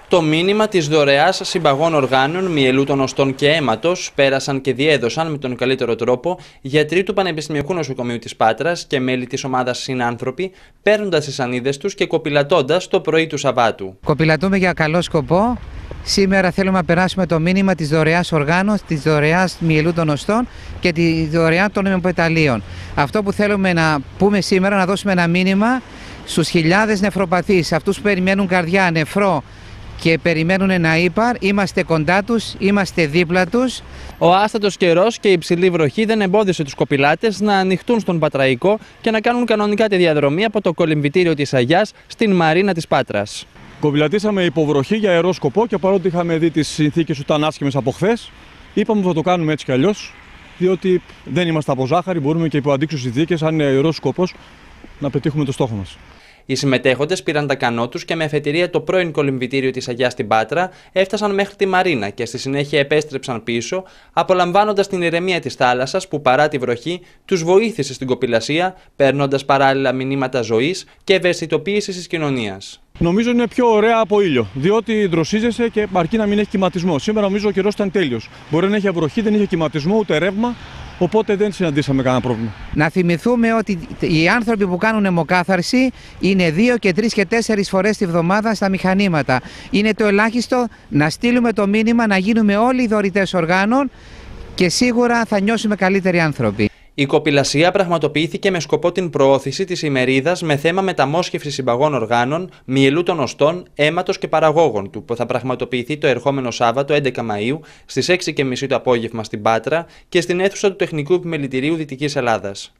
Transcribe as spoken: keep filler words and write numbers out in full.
Το μήνυμα της δωρεάς συμπαγών οργάνων, μυελού των οστών και αίματος πέρασαν και διέδωσαν με τον καλύτερο τρόπο γιατροί του Πανεπιστημιακού Νοσοκομείου της Πάτρας και μέλη της ομάδας Συνάνθρωποι, παίρνοντας τις σανίδες τους και κοπηλατώντας το πρωί του Σαββάτου. Κοπηλατούμε για καλό σκοπό. Σήμερα θέλουμε να περάσουμε το μήνυμα της δωρεάς οργάνων, της δωρεάς μυελού των οστών και τη δωρεά των αιμοπεταλίων. Αυτό που θέλουμε να πούμε σήμερα, να δώσουμε ένα μήνυμα στους χιλιάδες νεφροπαθείς, αυτούς που περιμένουν καρδιά, νεφρό και περιμένουν ένα ύπαρ. Είμαστε κοντά τους, είμαστε δίπλα τους. Ο άστατος καιρός και η υψηλή βροχή δεν εμπόδισε τους κοπηλάτες να ανοιχτούν στον Πατραϊκό και να κάνουν κανονικά τη διαδρομή από το κολυμβητήριο της Αγιάς στην Μαρίνα της Πάτρας. Κοπηλατήσαμε υποβροχή για αερό σκοπό και παρότι είχαμε δει τις συνθήκες που ήταν άσχημες από χθες, είπαμε ότι θα το κάνουμε έτσι κι αλλιώς, διότι δεν είμαστε από ζάχαρη, μπορούμε και υπό αντίξωες συνθήκες, αν είναι αερός σκοπός, να πετύχουμε το στόχο μας. Οι συμμετέχοντες πήραν τα κανό τους και με αφετηρία το πρώην κολυμβητήριο της Αγιάς στην Πάτρα έφτασαν μέχρι τη Μαρίνα και στη συνέχεια επέστρεψαν πίσω, απολαμβάνοντας την ηρεμία της θάλασσας που παρά τη βροχή τους βοήθησε στην κοπηλασία, παίρνοντας παράλληλα μηνύματα ζωής και ευαισθητοποίησης της κοινωνίας. Νομίζω είναι πιο ωραία από ήλιο, διότι δροσίζεσαι και αρκεί να μην έχει κυματισμό. Σήμερα νομίζω ο καιρός ήταν τέλειος. Μπορεί να έχει βροχή, δεν είχε κυματισμό ούτε ρεύμα. Οπότε δεν συναντήσαμε κανένα πρόβλημα. Να θυμηθούμε ότι οι άνθρωποι που κάνουν αιμοκάθαρση είναι δύο και τρεις και τέσσερις φορές τη βδομάδα στα μηχανήματα. Είναι το ελάχιστο να στείλουμε το μήνυμα, να γίνουμε όλοι οι δωρητές οργάνων και σίγουρα θα νιώσουμε καλύτεροι άνθρωποι. Η κοπηλασία πραγματοποιήθηκε με σκοπό την προώθηση της ημερίδας με θέμα μεταμόσχευση συμπαγών οργάνων, μυελού των οστών, αίματος και παραγόγων του, που θα πραγματοποιηθεί το ερχόμενο Σάββατο έντεκα Μαΐου στις έξι και μισή το απόγευμα στην Πάτρα και στην αίθουσα του Τεχνικού Επιμελητηρίου Δυτικής Ελλάδας.